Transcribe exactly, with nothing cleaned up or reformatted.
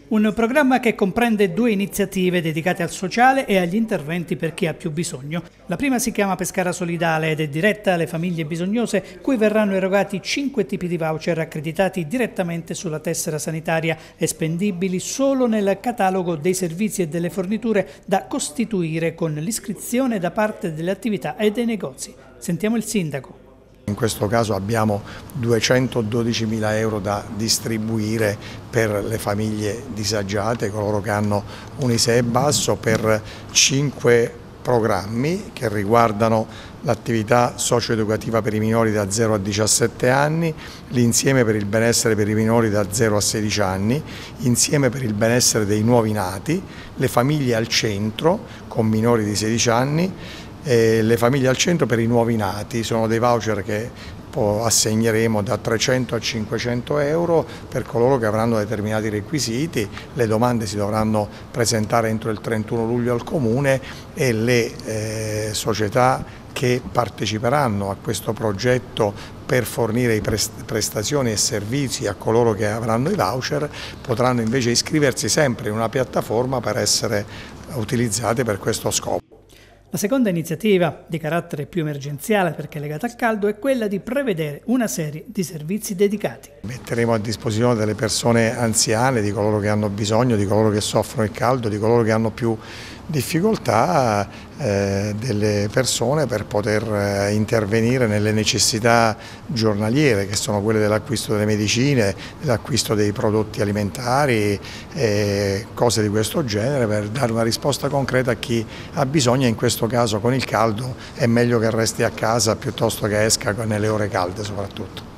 Un programma che comprende due iniziative dedicate al sociale e agli interventi per chi ha più bisogno. La prima si chiama Pescara Solidale ed è diretta alle famiglie bisognose, cui verranno erogati cinque tipi di voucher accreditati direttamente sulla tessera sanitaria e spendibili solo nel catalogo dei servizi e delle forniture da costituire con l'iscrizione da parte delle attività e dei negozi. Sentiamo il sindaco. In questo caso abbiamo duecentododicimila euro da distribuire per le famiglie disagiate, coloro che hanno un I S E E basso, per cinque programmi che riguardano l'attività socio-educativa per i minori da zero a diciassette anni, l'insieme per il benessere per i minori da zero a sedici anni, insieme per il benessere dei nuovi nati, le famiglie al centro con minori di sedici anni, e le famiglie al centro per i nuovi nati. Sono dei voucher che assegneremo da trecento a cinquecento euro per coloro che avranno determinati requisiti. Le domande si dovranno presentare entro il trentuno luglio al Comune e le eh, società che parteciperanno a questo progetto per fornire prestazioni e servizi a coloro che avranno i voucher potranno invece iscriversi sempre in una piattaforma per essere utilizzate per questo scopo. La seconda iniziativa, di carattere più emergenziale perché legata al caldo, è quella di prevedere una serie di servizi dedicati. Metteremo a disposizione delle persone anziane, di coloro che hanno bisogno, di coloro che soffrono il caldo, di coloro che hanno più difficoltà, eh, delle persone per poter eh, intervenire nelle necessità giornaliere, che sono quelle dell'acquisto delle medicine, dell'acquisto dei prodotti alimentari, eh, cose di questo genere, per dare una risposta concreta a chi ha bisogno. In questo caso con il caldo è meglio che resti a casa piuttosto che esca nelle ore calde soprattutto.